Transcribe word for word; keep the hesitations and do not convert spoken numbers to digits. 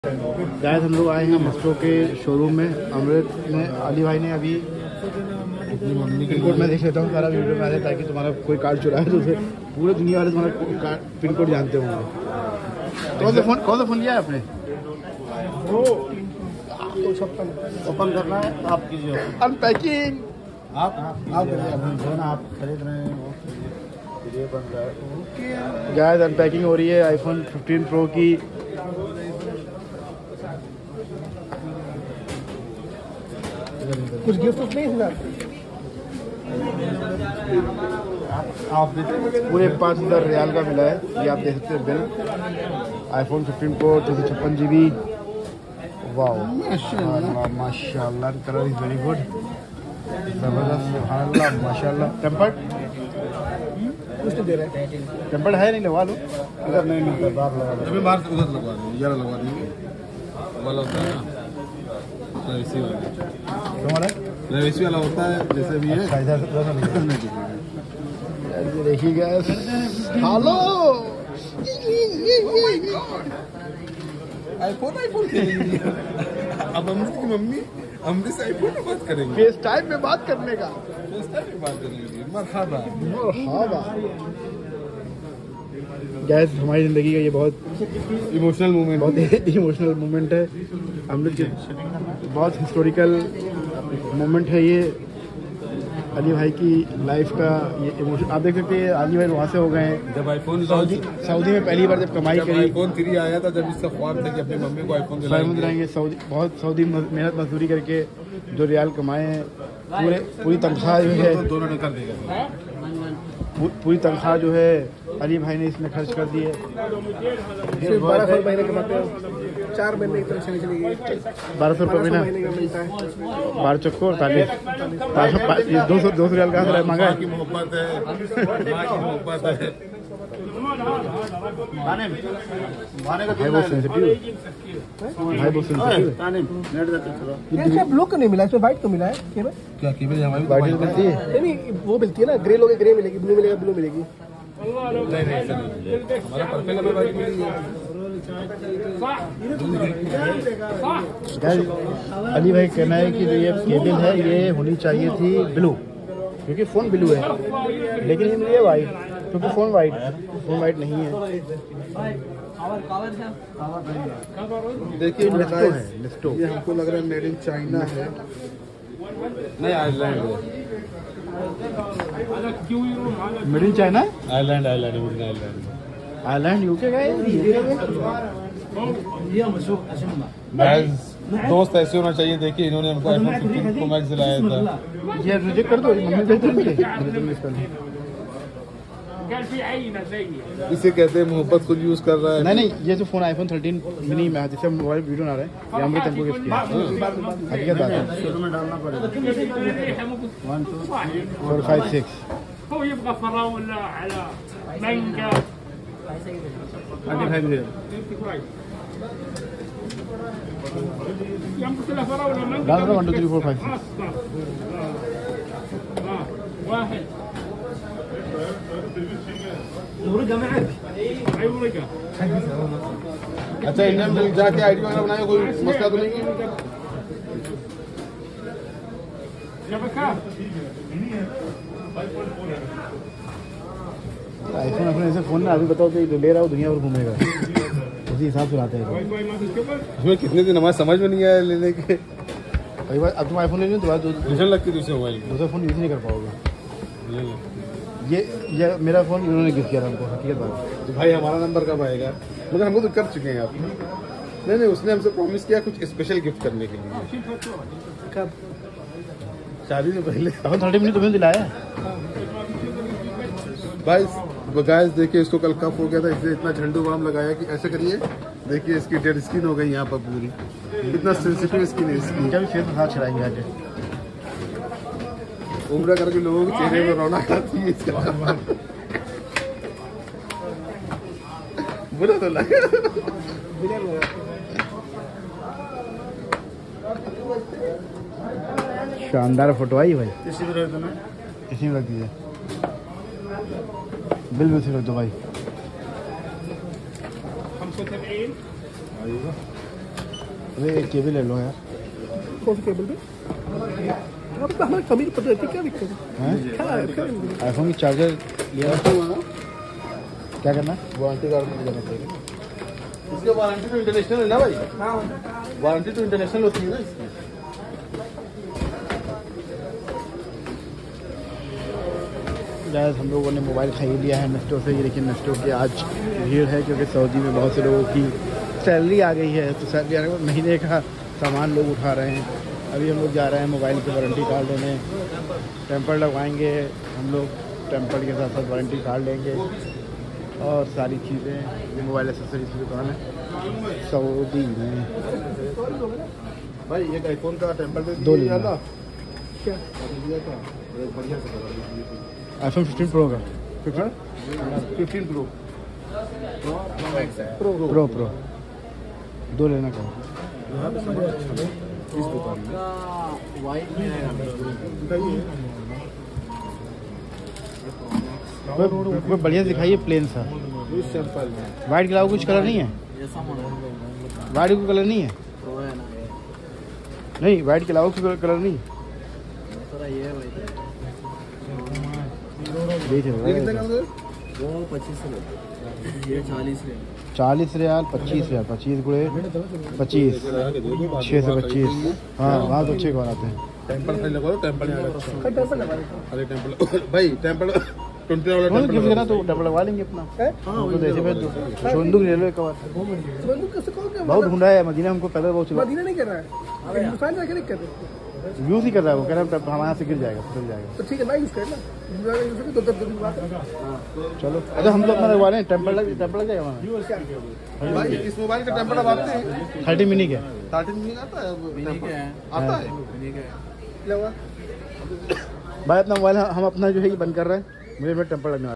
Guys हम लोग आए हैं मस्टो के शोरूम में। अमृत ने अली भाई ने अभी अपनी मम्मी के पिन कोड में देख लेता हूँ सारा वीडियो में आ जाए, ताकि तुम्हारा कोई कार्ड चुराए तो उसे पूरे दुनिया वाले तुम्हारा पिन कोड जानते होंगे। कौन सा फोन कौन सा फोन लिया है आपने? वो ओपन करना है, आप कीजिए अनपैकिंग। आप आप जो ना आप खरीद रहे हैं वो वीडियो बन रहा है। गाइस अनपैकिंग हो रही है आईफोन फिफ्टीन प्रो की। कुछ गिफ्ट नहीं है आप पूरे पाँच हज़ार रियाल का मिला है। ये आप देख सकते हैं बिल। आईफोन फिफ्टीन प्रो दो सौ छप्पन जी बी। वाह माशाल्लाह, कलर इज वेरी गुड, जबरदस्त, सुभानअल्लाह माशाल्लाह। टेम्पर्ड कुछ तो दे रहे हैं, टेम्पर्ड है नहीं, लगवा लो। इधर नहीं मिलता, बाहर लगा दो। अभी बाहर से उधर लगवा देंगे, यार लगवा देंगे वाला होता है ना, प्राइवेसी वाला हमारा प्राइवेसी वाला होता है जैसे भी है। ये देखिएगा, हेलो आईफोन आईफोन खेलेंगे। अब अमृत की मम्मी अमृत से आईफोन में बात करेंगे, फेस टाइम में बात करने का, फेस टाइम में बात करेंगे। मरहबा मरहबा। गैस हमारी ज़िंदगी का ये बहुत इमोशनल मोमेंट बहुत इमोशनल मोमेंट है। हम लोग बहुत हिस्टोरिकल मोमेंट है ये अली भाई की लाइफ का। ये इमोशन आप देख सकते हैं। अली भाई वहाँ से हो गए हैं जब आईफोन सऊदी सऊदी में पहली बार जब कमाई जब करी। आईफोन थ्री आया था, जब इसका ख्वाब था कि अपनी मम्मी को आईफोन दिलाएंगे। सऊदी बहुत सऊदी मेहनत मजदूरी करके जो रियाल कमाए हैं, पूरे पूरी तनख्वाह जो है दोनों ने कर देगा। पूरी तनख्वाह जो है अली भाई ने इसमें खर्च कर दी है। बारह सौ महीने कमाते हैं, चार महीने की तरफ से निकलेगी। बारह सौ रुपये महीना महीने का मिलता है। बारह चक्को अड़तालीस, दो सौ दो सौ रियाल कहाँ से मांगा है? की मोहब्बत है, माँ की मोहब्बत है। भाई बहुत सेंसिटिव है, भाई बहुत सेंसिटिव है। ये ब्लू क्यों नहीं मिला, इसमें व्हाइट क्यों मिला है? केवल क्या केवल हमारी वाइट मिलती है? नहीं, वो मिलती है ना, ग्रे लोगे ग्रे मिलेगी, ब्लू मिलेगा ब्लू मिलेगी। नहीं नहीं ऐसा नहीं, हमारा पर्पल कलर वाली मिली है। अली भाई कहना है कि जो ये केबल है ये होनी चाहिए थी ब्लू, क्योंकि फ़ोन ब्लू है, लेकिन ये मिली है वाइट, क्योंकि फ़ोन वाइट फ़ोन वाइट नहीं है। देखिए लिस्टो है, लिस्टो। ये हमको लग रहा है मेड इन चाइना है। नहीं आयरलैंड है, made in China, Ireland Ireland Ireland Ireland UK गए। दोस्त ऐसे होना चाहिए। देखिए इन्होंने हमको आईफोन फिफ्टीन प्रो मैक्स दिलाया था। ये रिजेक्ट कर दो, मम्मी भेज दो। इसे कहते हैं मोहब्बत, खुद यूज कर रहा है। नहीं नहीं, ये जो फोन आईफोन थर्टीन मिनी में जिससे मोबाइल वीडियो ना रहे, ये हमने तुमको गिफ्ट किया। हकीकत बात है। शुरू में डालना पड़ेगा। One two three four five six. هو يبغى فراولة على مانجا. आगे फाइव जीरो। يوم قلت له فراولة مانجا. डाल दो one two three four five six. واحد. ورقة معك؟ أي ورقة؟ अच्छा इंडियन में जाके आईडी वगैरह बनाए, कोई मसला तो नहीं है? شبكات. आईफोन अपने ऐसे फोन ना अभी बताओ तो ले रहा हो, दुनिया भर घूमेगा, उसी हिसाब से लाते हैं। واي واي ما تتكبر. इसमें कितने दिन हमारे समझ में नहीं आया लेने के। कई बार अब तुम आईफोन ले लो तो बाद ट्यूशन लगती है दूसरे मोबाइल दूसरा फोन यूज नहीं कर पाओगे। में। ये ये मेरा फोन इन्होंने गिफ्ट किया था हमको, हकीकत बात। तो भाई हमारा नंबर कब आएगा? मगर हमको तो कर चुके हैं आप। नहीं नहीं, उसने हमसे प्रॉमिस किया कुछ स्पेशल गिफ्ट करने के लिए। कब? शादी से पहले। आईफोन थर्टी मिनी तुम्हें दिलाया। भाई गाइस देखिए, इसको कल कफ हो गया था, इसलिए इतना झंडू बाम लगाया कि ऐसे करिए। देखिए इसकी डेड स्किन हो गई यहाँ पर पूरी, इतना सेंसिटिव स्किन है इसकी। जब फेस में हाथ चढ़ाएंगे आज। उम्र करके लोगों के चेहरे में रौनक आती है इसका। बुरा तो लगा। शानदार फोटो आई भाई। इसी में रख दो ना, इसी में रख दीजिए। बिल में से रख दो भाई। خمسة وسبعين. ايوه अरे एक केबल ले लो यार। कौन सी केबल पे? अब तो हमें कमी पता रहती क्या दिक्कत है? हैं? क्या क्या आईफोन की चार्जर लिया क्या करना है? वारंटी कार्ड में देना पड़ेगा इसका। वारंटी तो इंटरनेशनल है ना भाई? हाँ वारंटी तो इंटरनेशनल होती है ना इसकी। गाइस हम लोगों ने मोबाइल खरीद लिया है नेस्टो से। ये लेकिन नेस्टो की आज भीड़ है क्योंकि सऊदी में बहुत से लोगों की सैलरी आ गई है, तो सैलरी आने के बाद महीने का सामान लोग उठा रहे हैं। अभी हम लोग जा रहे हैं मोबाइल की वारंटी कार्ड लेने, टेम्पर लगवाएंगे हम लोग, टेम्पर के साथ साथ वारंटी कार्ड लेंगे और सारी चीज़ें। ये मोबाइल एसेसरीज की दुकान है सऊदी में। भाई एक आईफोन का टेम्पर पे दो लिया था क्या? बढ़िया से आईफोन फिफ्टीन प्रो का fifteen pro pro pro pro दो लेना का। इस दुकान में कोई कोई बढ़िया दिखाइए प्लेन सा। इस सैंपल में वाइट के अलावा कुछ कलर नहीं है? वाइट को कलर नहीं है? नहीं वाइट के अलावा कोई कलर नहीं है? देख ये कितने का रहे है? वो पच्चीस ये चालीस चालीस रियाल पच्चीस रियाल पच्चीस गुड़े पच्चीस छः से पच्चीस। हाँ वहाँ तो अच्छे कौन आते हैं। टेम्पर खाली लगवा दो। टेम्पर यहाँ अच्छा है। टेम्पर लगा देते अरे टेम्पर भाई टेम्पर ट्वेंटी वाला कौन टेम्पर गिफ्ट लगा देना तो टेम्पर लगवा लेंगे अपना। हैं? तो जैसे मैं बंदूक ले लो एक बार। बंदूक कैसे कौन क्या? बहुत ढूंढा है मदीना, हमको पैदल बहुत चला मदीना नहीं कर रहा है, हिंदुस्तान जाके नहीं कर रहे। यूज़ ही कर रहा है वो, कह रहा है हमारे यहाँ से गिर जाएगा फिसल जाएगा। तो ठीक है ना यूज करना, यूज करके दो दो दिन बाद चलो अच्छा हम लोग अपना लगवा रहे हैं। टेम्पर लग टेम्पर लग जाएगा हमारा। भाई इस मोबाइल का टेम्पर लगाते हैं थर्टी मिनी का थर्टीन मिनी आता है टेम्पर आता है। लगा। भाई अपना मोबाइल हम अपना जो है ये बंद कर रहे हैं, मुझे मेरा टेम्पर लगना